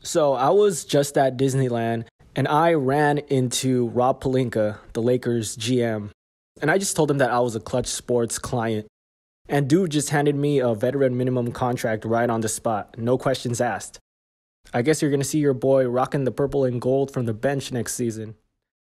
So I was just at Disneyland and I ran into Rob Pelinka, the Lakers GM. And I just told him that I was a Klutch Sports client. And dude just handed me a veteran minimum contract right on the spot. No questions asked. I guess you're going to see your boy rocking the purple and gold from the bench next season.